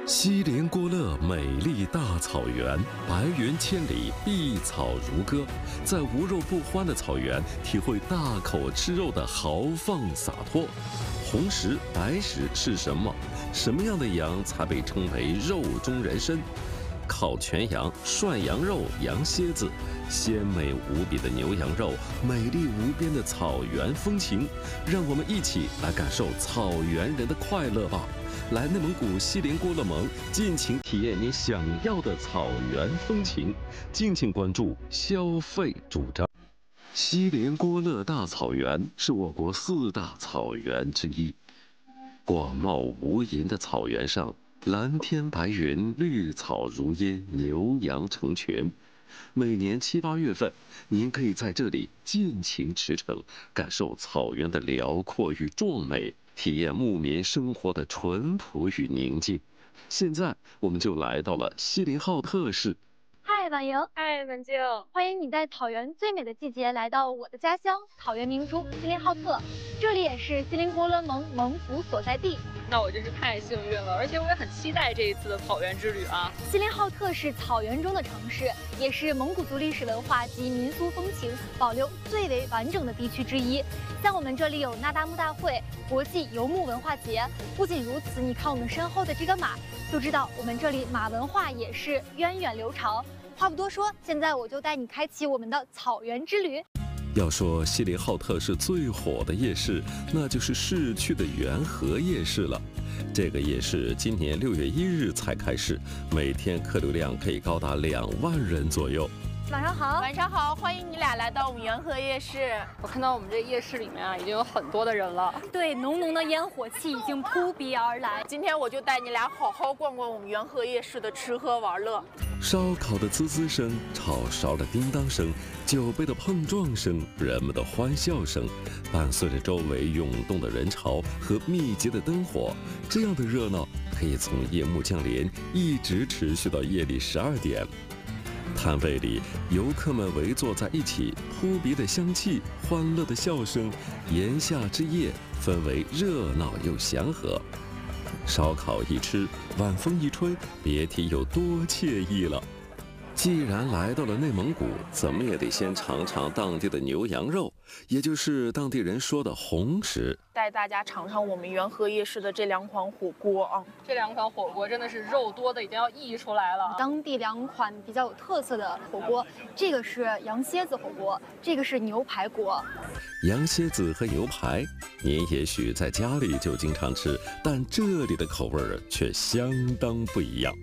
西连郭勒美丽大草原，白云千里，碧草如歌。在无肉不欢的草原，体会大口吃肉的豪放洒脱。红食、白食是什么？什么样的羊才被称为肉中人参？烤全羊、涮羊肉、羊蝎子，鲜美无比的牛羊肉，美丽无边的草原风情，让我们一起来感受草原人的快乐吧！来内蒙古锡林郭勒盟，尽情体验你想要的草原风情。敬请关注消费主张。锡林郭勒大草原是我国4大草原之一，广袤无垠的草原上，蓝天白云，绿草如茵，牛羊成群。每年7、8月份，您可以在这里尽情驰骋，感受草原的辽阔与壮美，体验牧民生活的淳朴与宁静。现在，我们就来到了锡林浩特市。 嗨，婉莹。 嗨，文静。 欢迎你在草原最美的季节来到我的家乡草原明珠锡林浩特，这里也是锡林郭勒盟盟府所在地。 那我真是太幸运了，而且我也很期待这一次的草原之旅啊！ 锡林浩特是草原中的城市，也是蒙古族历史文化及民俗风情保留最为完整的地区之一。像我们这里有那达慕大会、国际游牧文化节。不仅如此，你看我们身后的这个马，就知道我们这里马文化也是源远流长。话不多说，现在我就带你开启我们的草原之旅。 要说锡林浩特市最火的夜市，那就是市区的元和夜市了。这个夜市今年6月1日才开市，每天客流量可以高达2万人左右。 晚上好， 晚上好，欢迎你俩来到我们元和夜市。 我看到我们这夜市里面啊，已经有很多的人了。 对，浓浓的烟火气已经扑鼻而来。 今天我就带你俩好好逛逛我们元和夜市的吃喝玩乐。 烧烤的滋滋声，炒勺的叮当声，酒杯的碰撞声，人们的欢笑声，伴随着周围涌动的人潮和密集的灯火，这样的热闹可以从夜幕降临一直持续到夜里12点。摊位里，游客们围坐在一起，扑鼻的香气，欢乐的笑声，炎夏之夜，氛围热闹又祥和。烧烤一吃，晚风一吹，别提有多惬意了。既然来到了内蒙古，怎么也得先尝尝当地的牛羊肉，也就是当地人说的红食。 带大家尝尝我们元和夜市的这2款火锅啊！ 这2款火锅真的是肉多的已经要溢出来了。 当地2款比较有特色的火锅，这个是羊蝎子火锅，这个是牛排锅。 羊蝎子和牛排，您也许在家里就经常吃，但这里的口味却相当不一样。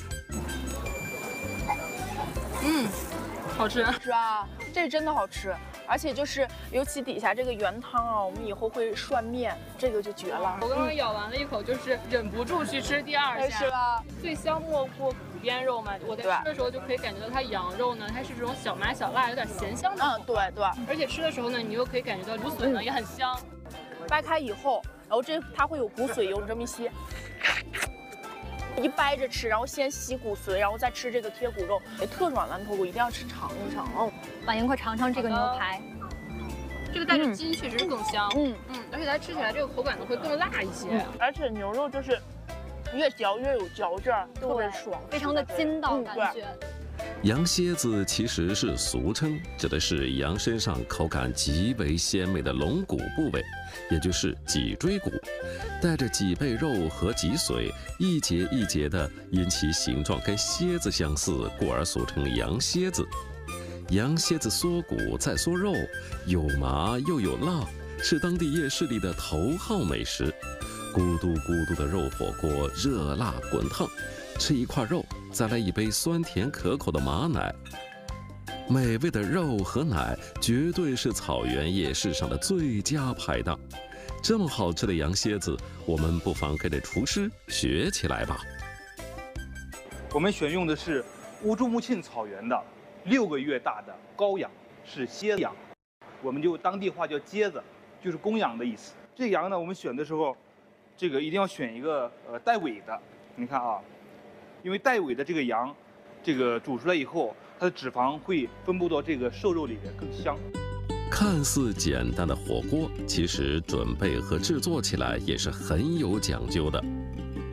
好吃是啊，这真的好吃，而且就是尤其底下这个原汤啊，我们以后会涮面，这个就绝了。 我刚刚咬完了一口，就是忍不住去吃第2下， 是吧？ 最香莫过骨边肉嘛，我在吃的时候就可以感觉到它羊肉呢，它是这种小麻小辣，有点咸香的。 对。 而且吃的时候呢，你又可以感觉到芦笋呢也很香。 掰开以后，然后它会有骨髓油，你这么一吸。一掰着吃，然后先吸骨髓，然后再吃这个贴骨肉，特软烂透骨，一定要吃尝一尝哦。 婉莹，快尝尝这个牛排， 这个带着筋确实是更香，而且它吃起来这个口感呢会更辣一些， 而且牛肉就是越嚼越有嚼劲儿，特别爽， 非常的筋道感觉。 羊蝎子其实是俗称，指的是羊身上口感极为鲜美的龙骨部位，也就是脊椎骨，带着脊背肉和脊髓，一节一节的，因其形状跟蝎子相似，故而俗称羊蝎子。羊蝎子缩骨再缩肉，有麻又有辣，是当地夜市里的头号美食。咕嘟咕嘟的肉火锅，热辣滚烫，吃一块肉，再来一杯酸甜可口的马奶。美味的肉和奶绝对是草原夜市上的最佳拍档。这么好吃的羊蝎子，我们不妨跟着厨师学起来吧。 我们选用的是乌珠穆沁草原的6个月大的羔羊，是蝎羊，我们就当地话叫疖子，就是公羊的意思。这羊呢，我们选的时候，这个一定要选一个带尾的。你看啊，因为带尾的这个羊，这个煮出来以后，它的脂肪会分布到这个瘦肉里面更香。 看似简单的火锅，其实准备和制作起来也是很有讲究的。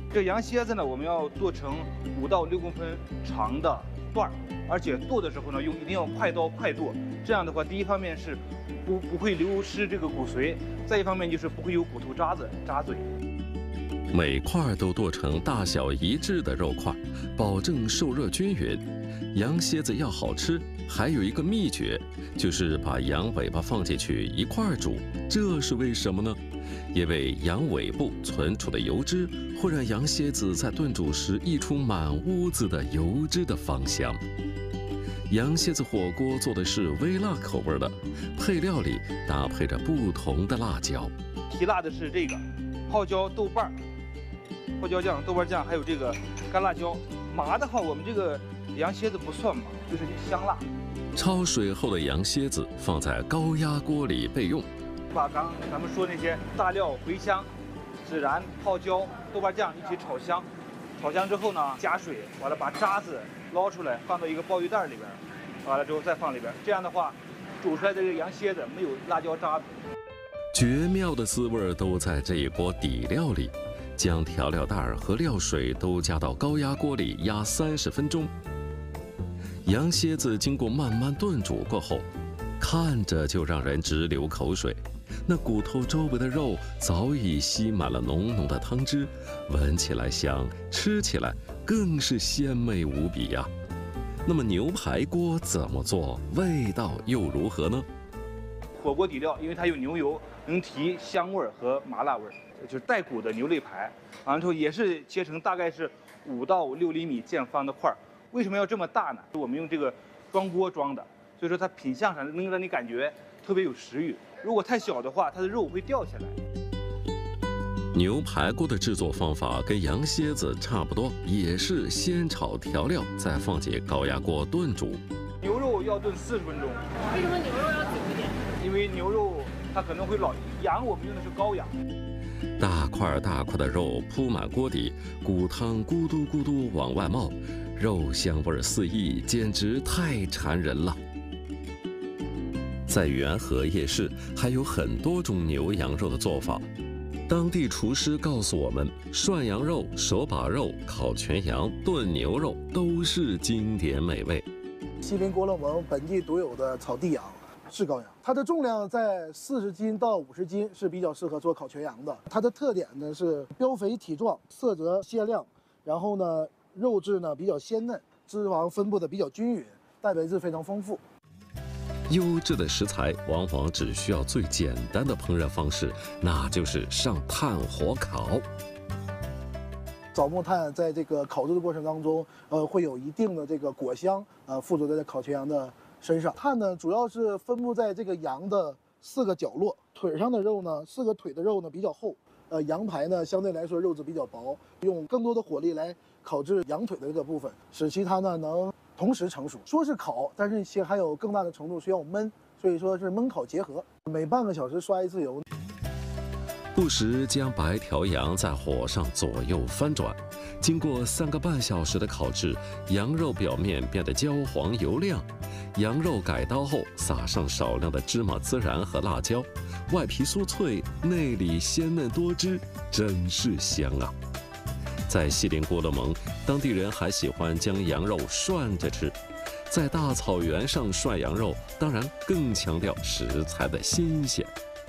这羊蝎子呢，我们要做成5到6公分长的段儿，而且剁的时候呢，一定要快刀快剁。这样的话，第一方面是不会流失这个骨髓，再一方面就是不会有骨头渣子扎嘴。 每块都剁成大小一致的肉块，保证受热均匀。羊蝎子要好吃，还有一个秘诀，就是把羊尾巴放进去一块煮。这是为什么呢？因为羊尾部存储的油脂会让羊蝎子在炖煮时溢出满屋子的油脂的芳香。羊蝎子火锅做的是微辣口味的，配料里搭配着不同的辣椒。 提辣的是这个泡椒、豆瓣、泡椒酱、豆瓣酱，还有这个干辣椒。麻的话，我们这个羊蝎子不算麻，就是香辣。 焯水后的羊蝎子放在高压锅里备用。 把刚咱们说那些大料、茴香、孜然、泡椒、豆瓣酱一起炒香，炒香之后呢，加水，完了把渣子捞出来，放到一个鲍鱼袋里边，完了之后再放里边。这样的话，煮出来的这个羊蝎子没有辣椒渣子。 绝妙的滋味都在这一锅底料里。将调料袋和料水都加到高压锅里压30分钟。羊蝎子经过慢慢炖煮过后，看着就让人直流口水。那骨头周围的肉早已吸满了浓浓的汤汁，闻起来香，吃起来更是鲜美无比呀。那么牛排锅怎么做，味道又如何呢？ 火锅底料因为它有牛油，能提香味儿和麻辣味儿，就是带骨的牛肋排。完了之后也是切成大概是5到6厘米见方的块儿。为什么要这么大呢？我们用这个装锅装的，所以说它品相上能让你感觉特别有食欲。如果太小的话，它的肉会掉下来。 牛排锅的制作方法跟羊蝎子差不多，也是先炒调料，再放进高压锅炖煮。 牛肉要炖40分钟。 为什么牛肉要久一点？ 因为牛肉它可能会老，羊我们用的是羔羊。 大块大块的肉铺满锅底，骨汤咕嘟咕嘟往外冒，肉香味四溢，简直太馋人了。在元和夜市还有很多种牛羊肉的做法。当地厨师告诉我们，涮羊肉、手把肉、烤全羊、炖牛肉都是经典美味。 西林郭勒盟本地独有的草地羊是羔羊，它的重量在40斤到50斤，是比较适合做烤全羊的。它的特点呢是膘肥体壮，色泽鲜亮，然后呢肉质呢比较鲜嫩，脂肪分布的比较均匀，蛋白质非常丰富。 优质的食材往往只需要最简单的烹饪方式，那就是上炭火烤。 枣木炭在这个烤制的过程当中，会有一定的这个果香，附着在烤全羊的身上。炭呢，主要是分布在这个羊的4个角落，腿上的肉呢，4个腿的肉呢比较厚，羊排呢相对来说肉质比较薄，用更多的火力来烤制羊腿的这个部分，使其它呢能同时成熟。说是烤，但是其实还有更大的程度需要焖，所以说是焖烤结合，每半个小时刷1次油。 不时将白条羊在火上左右翻转，经过3个半小时的烤制，羊肉表面变得焦黄油亮。羊肉改刀后，撒上少量的芝麻孜然和辣椒，外皮酥脆，内里鲜嫩多汁，真是香啊！在西林郭勒盟，当地人还喜欢将羊肉涮着吃。在大草原上涮羊肉，当然更强调食材的新鲜。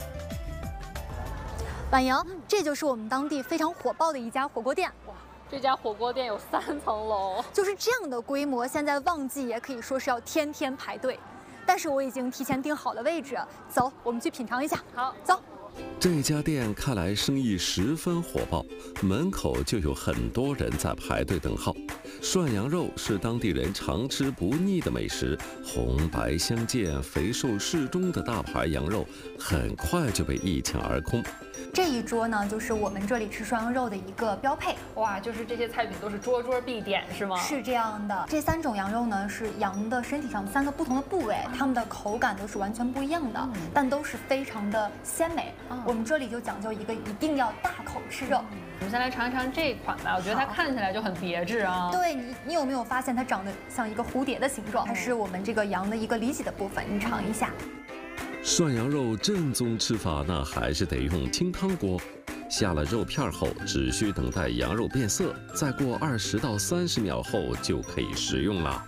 婉莹，这就是我们当地非常火爆的一家火锅店。 哇，这家火锅店有3层楼， 就是这样的规模，现在旺季也可以说是要天天排队。但是我已经提前订好了位置，走，我们去品尝一下。 好， 走。 这家店看来生意十分火爆，门口就有很多人在排队等号。涮羊肉是当地人常吃不腻的美食，红白相间、肥瘦适中的大盘羊肉很快就被一抢而空。 这一桌呢，就是我们这里吃涮羊肉的一个标配。 哇，就是这些菜品都是桌桌必点，是吗？ 是这样的。这3种羊肉呢，是羊的身体上3个不同的部位，它们的口感都是完全不一样的，但都是非常的鲜美。我们这里就讲究一个一定要大口吃肉。 我们先来尝一尝这一款吧，我觉得它看起来就很别致啊。 对，你有没有发现它长得像一个蝴蝶的形状？它是我们这个羊的一个里脊的部分，你尝一下。 涮羊肉正宗吃法，那还是得用清汤锅。 下了肉片后，只需等待羊肉变色，再过20到30秒后就可以食用了。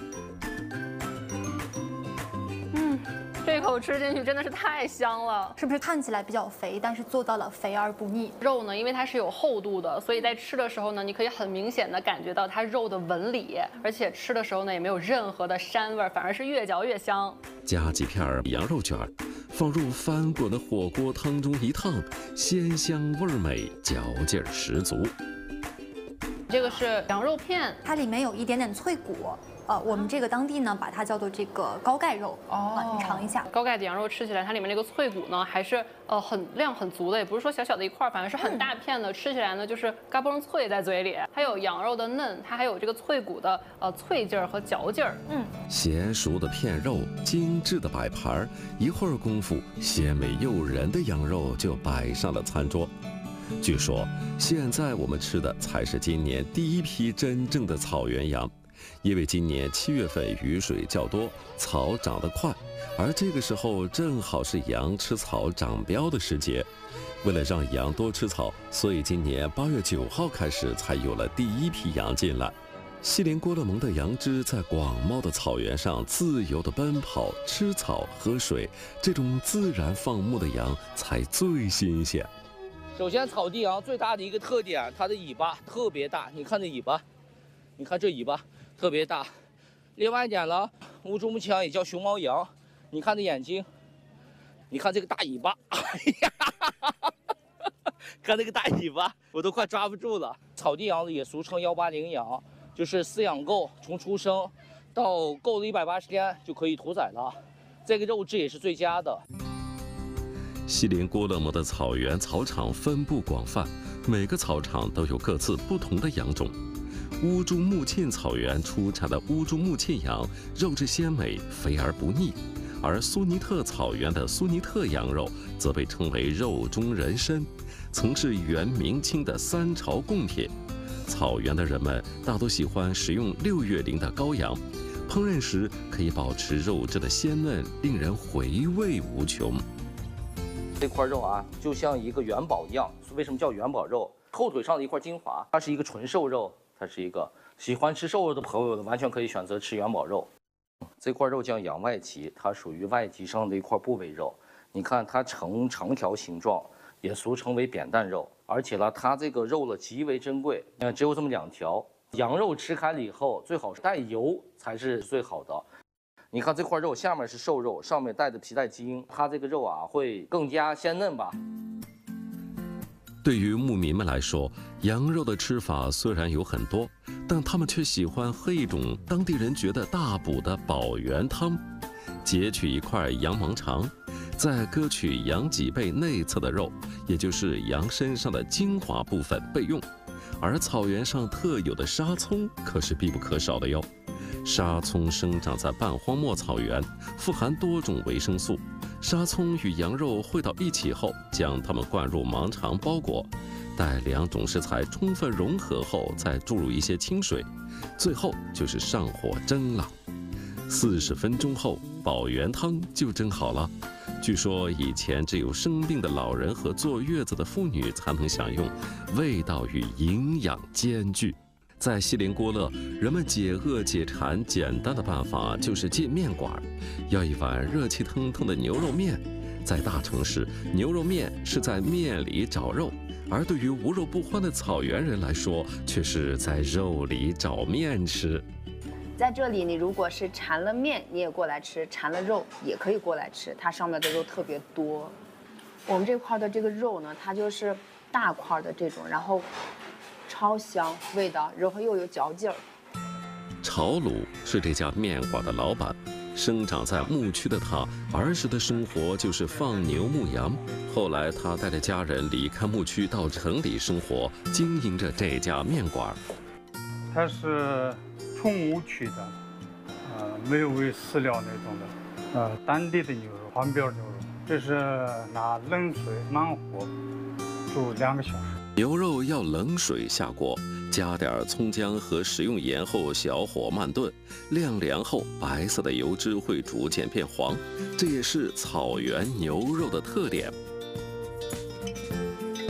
这口吃进去真的是太香了， 是不是看起来比较肥，但是做到了肥而不腻？ 肉呢，因为它是有厚度的，所以在吃的时候呢，你可以很明显的感觉到它肉的纹理，而且吃的时候呢也没有任何的膻味，反而是越嚼越香。 加几片羊肉卷，放入翻滚的火锅汤中一烫，鲜香味美，嚼劲儿十足。 这个是羊肉片， 它里面有一点点脆骨。我们这个当地呢，把它叫做这个高钙肉。你尝一下。 高钙的羊肉吃起来，它里面这个脆骨呢，还是量很足的，也不是说小小的一块，反而是很大片的，吃起来呢就是嘎嘣脆在嘴里。还有羊肉的嫩，它还有这个脆骨的脆劲儿和嚼劲儿。 娴熟的片肉，精致的摆盘，一会儿功夫，鲜美诱人的羊肉就摆上了餐桌。据说，现在我们吃的才是今年第一批真正的草原羊。因为今年7月份雨水较多，草长得快，而这个时候正好是羊吃草长膘的时节。为了让羊多吃草，所以今年8月9号开始才有了第一批羊进来。锡林郭勒盟的羊只在广袤的草原上自由地奔跑、吃草、喝水，这种自然放牧的羊才最新鲜。 首先，草地羊最大的一个特点，它的尾巴特别大，你看这尾巴，你看这尾巴。特别大，另外一点呢，乌珠穆齐羊也叫熊猫羊，你看这眼睛，你看这个大尾巴，哎呀，看这个大尾巴，我都快抓不住了。草地羊也俗称180羊，就是饲养够，从出生到够了180天就可以屠宰了，这个肉质也是最佳的。 锡林郭勒盟的草原草场分布广泛，每个草场都有各自不同的羊种。乌珠穆沁草原出产的乌珠穆沁羊肉质鲜美，肥而不腻，而苏尼特草原的苏尼特羊肉则被称为肉中人参，曾是元明清的3朝贡品。草原的人们大多喜欢食用6月龄的羔羊，烹饪时可以保持肉质的鲜嫩，令人回味无穷。 这块肉啊，就像一个元宝一样。为什么叫元宝肉？后腿上的一块精华，它是一个纯瘦肉。它是一个喜欢吃瘦肉的朋友呢，完全可以选择吃元宝肉。这块肉叫羊外脊，它属于外脊上的一块部位肉。你看它呈长条形状，也俗称为扁担肉。而且呢，它这个肉呢极为珍贵，只有这么2条。羊肉吃开了以后，最好是带油才是最好的。你看这块肉下面是瘦肉，上面带着皮带筋，它这个肉啊会更加鲜嫩吧。 对于牧民们来说，羊肉的吃法虽然有很多，但他们却喜欢喝一种当地人觉得大补的保元汤。截取一块羊盲肠，再割取羊脊背内侧的肉，也就是羊身上的精华部分备用。而草原上特有的沙葱可是必不可少的哟。沙葱生长在半荒漠草原，富含多种维生素。沙葱与羊肉烩到一起后，将它们灌入盲肠包裹，待2种食材充分融合后，再注入一些清水，最后就是上火蒸了。40分钟后，保元汤就蒸好了。据说以前只有生病的老人和坐月子的妇女才能享用，味道与营养兼具。在锡林郭勒，人们解饿解馋简单的办法就是进面馆，要一碗热气腾腾的牛肉面。在大城市，牛肉面是在面里找肉，而对于无肉不欢的草原人来说，却是在肉里找面吃。 在这里，你如果是馋了面，你也过来吃；馋了肉，也可以过来吃。它上面的肉特别多。我们这块的这个肉呢，它就是大块的这种，然后超香，味道，然后又有嚼劲儿。 朝鲁是这家面馆的老板，生长在牧区的他，儿时的生活就是放牛牧羊。后来他带着家人离开牧区到城里生活，经营着这家面馆。 它是从牧取的，没有喂饲料那种的，当地的牛肉，黄膘牛肉。这是拿冷水慢火煮2个小时。 牛肉要冷水下锅，加点葱姜和食用盐后小火慢炖，晾凉后白色的油脂会逐渐变黄，这也是草原牛肉的特点。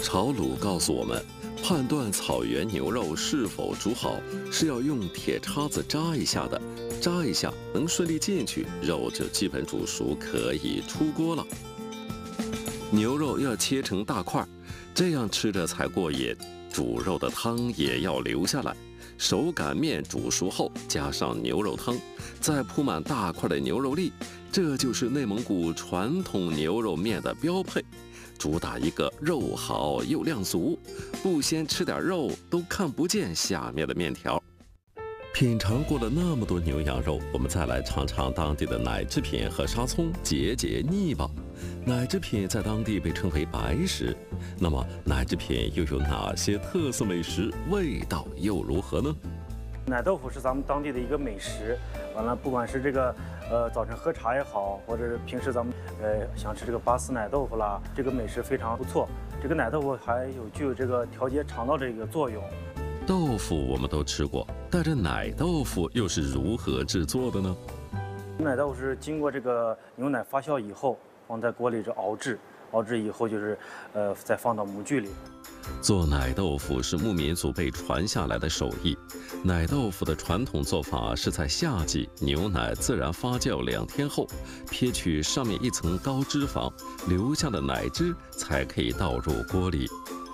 炒卤告诉我们，判断草原牛肉是否煮好，是要用铁叉子扎一下的，扎一下能顺利进去，肉就基本煮熟，可以出锅了。牛肉要切成大块，这样吃着才过瘾。煮肉的汤也要留下来。手擀面煮熟后，加上牛肉汤，再铺满大块的牛肉粒，这就是内蒙古传统牛肉面的标配。主打一个肉好又量足，不先吃点肉都看不见下面的面条。品尝过了那么多牛羊肉，我们再来尝尝当地的奶制品和沙葱，解解腻吧。奶制品在当地被称为白食，那么奶制品又有哪些特色美食？味道又如何呢？ 奶豆腐是咱们当地的一个美食。完了，不管是这个早晨喝茶也好，或者是平时咱们想吃这个拔丝奶豆腐啦，这个美食非常不错。这个奶豆腐还具有这个调节肠道这个作用。 豆腐我们都吃过，但这奶豆腐又是如何制作的呢？ 奶豆腐是经过这个牛奶发酵以后，放在锅里熬制，熬制以后就是再放到模具里。 做奶豆腐是牧民族辈传下来的手艺。奶豆腐的传统做法是在夏季，牛奶自然发酵2天后，撇去上面一层高脂肪，留下的奶汁才可以倒入锅里。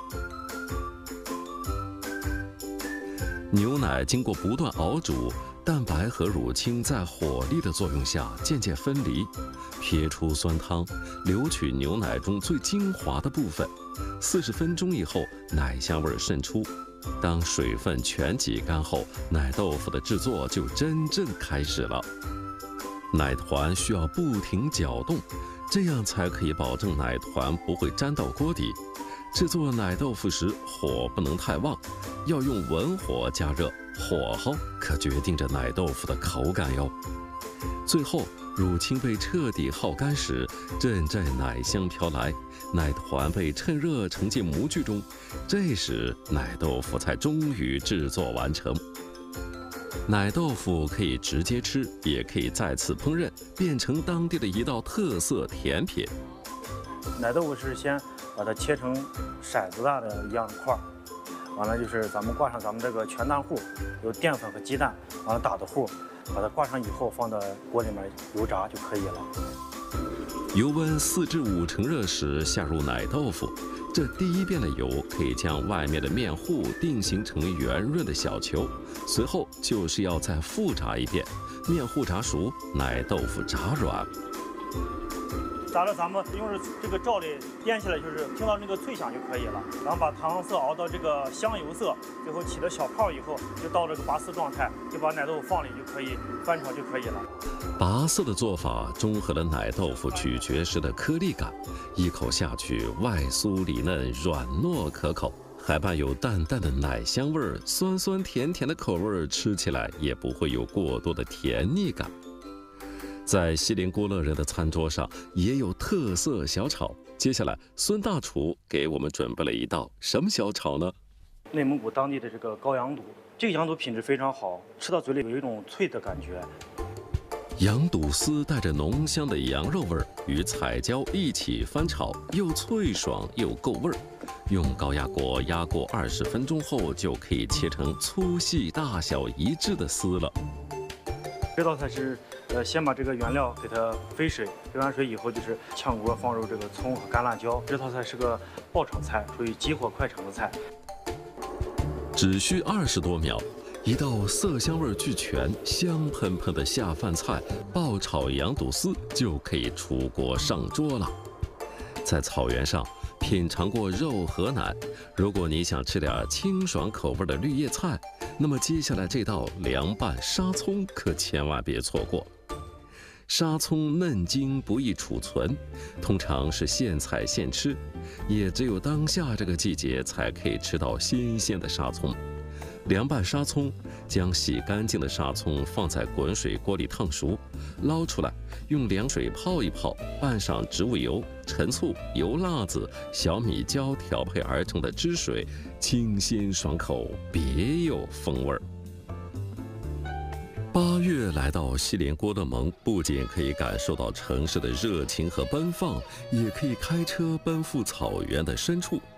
牛奶经过不断熬煮，蛋白和乳清在火力的作用下渐渐分离，撇出酸汤，留取牛奶中最精华的部分。40分钟以后，奶香味渗出。当水分全挤干后，奶豆腐的制作就真正开始了。奶团需要不停搅动，这样才可以保证奶团不会粘到锅底。制作奶豆腐时，火不能太旺，要用文火加热，火候可决定着奶豆腐的口感哟。最后，乳清被彻底耗干时，阵阵奶香飘来，奶团被趁热盛进模具中，这时奶豆腐才终于制作完成。奶豆腐可以直接吃，也可以再次烹饪，变成当地的一道特色甜品。 奶豆腐是先把它切成骰子大的一样的块儿，完了就是咱们挂上咱们这个全蛋糊，有淀粉和鸡蛋，完了打的糊，把它挂上以后放到锅里面油炸就可以了。 油温4至5成热时下入奶豆腐，这第一遍的油可以将外面的面糊定型成圆润的小球，随后就是要再复炸一遍，面糊炸熟，奶豆腐炸软。 炸了，咱们用这个罩里颠起来，就是听到那个脆响就可以了。然后把糖色熬到这个香油色，最后起了小泡以后，就到这个拔丝状态，就把奶豆腐放里就可以翻炒就可以了。 拔丝的做法中和了奶豆腐咀嚼时的颗粒感，一口下去外酥里嫩，软糯可口，还伴有淡淡的奶香味儿，酸酸甜甜的口味，吃起来也不会有过多的甜腻感。在锡林郭勒人的餐桌上也有特色小炒。接下来，孙大厨给我们准备了一道什么小炒呢？ 内蒙古当地的这个羔羊肚，这个羊肚品质非常好，吃到嘴里有一种脆的感觉。 羊肚丝带着浓香的羊肉味儿，与彩椒一起翻炒，又脆爽又够味儿。用高压锅压过20分钟后，就可以切成粗细大小一致的丝了。 这道菜是先把这个原料给它飞水，飞完水以后就是炝锅放入这个葱和干辣椒。这道菜是个爆炒菜，属于急火快成的菜。 只需20多秒，一道色香味俱全、香喷喷的下饭菜——爆炒羊肚丝就可以出锅上桌了。在草原上品尝过肉和奶，如果你想吃点清爽口味的绿叶菜，那么接下来这道凉拌沙葱可千万别错过。沙葱嫩茎不易储存，通常是现采现吃，也只有当下这个季节才可以吃到新鲜的沙葱。凉拌沙葱，将洗干净的沙葱放在滚水锅里烫熟，捞出来，用凉水泡一泡，拌上植物油、陈醋、油辣子、小米椒调配而成的汁水，清新爽口，别有风味儿。8月来到锡林郭勒盟，不仅可以感受到城市的热情和奔放，也可以开车奔赴草原的深处。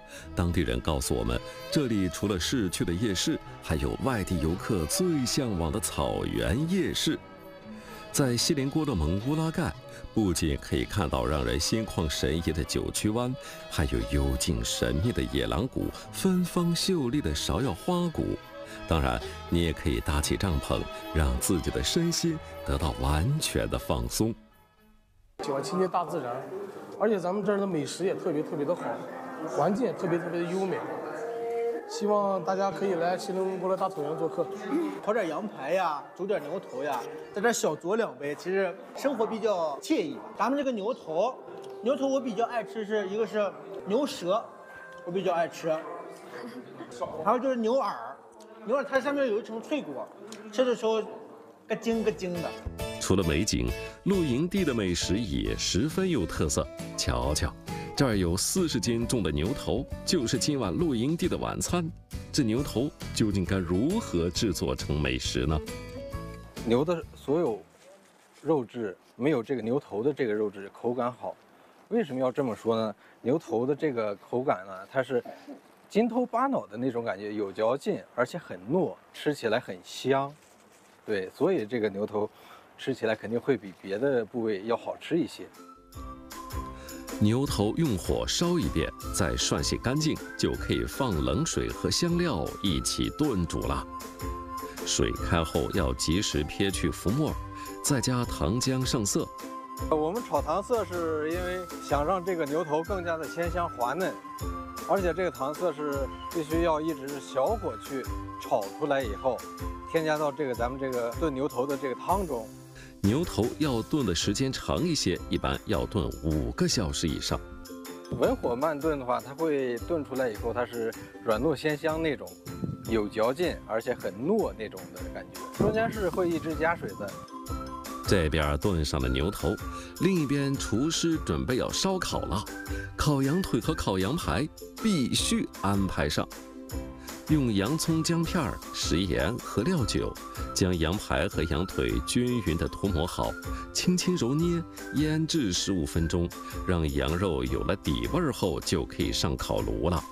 当地人告诉我们，这里除了市区的夜市，还有外地游客最向往的草原夜市。在锡林郭勒盟乌拉盖，不仅可以看到让人心旷神怡的九曲湾，还有幽静神秘的野狼谷、芬芳秀丽的芍药花谷。当然，你也可以搭起帐篷，让自己的身心得到完全的放松。 喜欢亲近大自然，而且咱们这儿的美食也特别的好，环境也特别的优美。希望大家可以来锡林郭勒大草原做客， 烤点羊排呀，煮点牛头呀，在这小酌2杯，其实生活比较惬意。咱们这个牛头我比较爱吃，一个是牛舌，我比较爱吃，还有就是牛耳它上面有一层脆骨，吃的时候咯吱咯吱的。 除了美景，露营地的美食也十分有特色。瞧瞧，这儿有40斤重的牛头，就是今晚露营地的晚餐。这牛头究竟该如何制作成美食呢？ 牛的所有肉质没有这个牛头的这个肉质口感好。为什么要这么说呢？牛头的这个口感呢，它是筋头巴脑的那种感觉，有嚼劲，而且很糯，吃起来很香。对，所以这个牛头吃起来肯定会比别的部位要好吃一些。 牛头用火烧一遍，再涮洗干净，就可以放冷水和香料一起炖煮了。水开后要及时撇去浮沫，再加糖浆上色。 我们炒糖色是因为想让这个牛头更加的鲜香滑嫩，而且这个糖色是必须要一直是小火去炒出来以后，添加到咱们这个炖牛头的这个汤中。 牛头要炖的时间长一些，一般要炖5个小时以上。 文火慢炖的话，它会炖出来以后，它是软糯鲜香那种，有嚼劲，而且很糯那种的感觉。中间是会一直加水的。 这边炖上了牛头，另一边厨师准备要烧烤了。烤羊腿和烤羊排必须安排上。用洋葱、姜片、食盐和料酒，将羊排和羊腿均匀地涂抹好，轻轻揉捏，腌制15分钟，让羊肉有了底味后，就可以上烤炉了。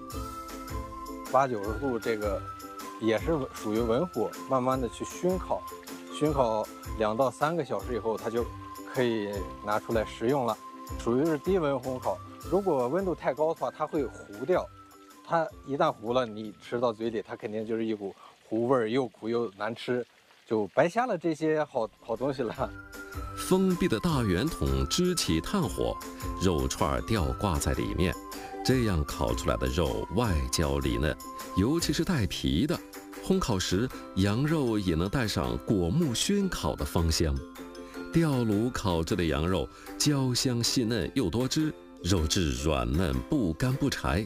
80-90度，这个也是属于文火，慢慢的去熏烤，熏烤2到3个小时以后，它就可以拿出来食用了。属于是低温烘烤，如果温度太高的话，它会糊掉。它一旦糊了，你吃到嘴里，它肯定就是一股糊味儿，又苦又难吃，就白瞎了这些好东西了。 封闭的大圆筒支起炭火，肉串吊挂在里面，这样烤出来的肉外焦里嫩，尤其是带皮的。烘烤时，羊肉也能带上果木熏烤的芳香。吊炉烤制的羊肉焦香细嫩又多汁，肉质软嫩不干不柴。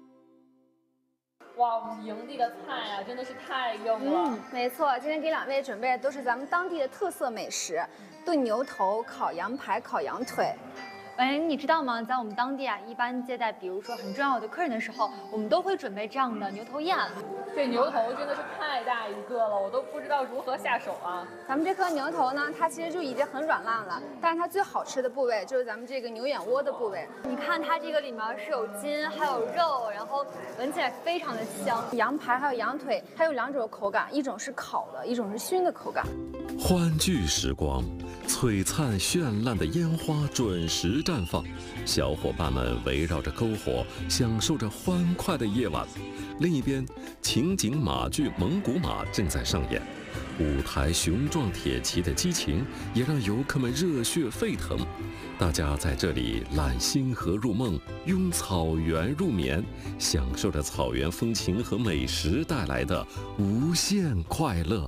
哇，我们营地的菜呀，真的是太硬了。 没错，今天给2位准备的都是咱们当地的特色美食：炖牛头、烤羊排、烤羊腿。 哎，你知道吗？在我们当地啊，一般接待比如说很重要的客人的时候，我们都会准备这样的牛头宴。 这牛头真的是太大一个了，我都不知道如何下手啊。 咱们这颗牛头呢，它其实就已经很软烂了，但是它最好吃的部位就是咱们这个牛眼窝的部位。 你看它这个里面是有筋，还有肉，然后闻起来非常的香。 羊排还有羊腿，它有2种口感，一种是烤的，一种是熏的口感。 欢聚时光，璀璨绚烂的烟花准时绽放，小伙伴们围绕着篝火，享受着欢快的夜晚。另一边，情景马剧《蒙古马》正在上演，舞台雄壮铁骑的激情也让游客们热血沸腾。大家在这里揽星河入梦，拥草原入眠，享受着草原风情和美食带来的无限快乐。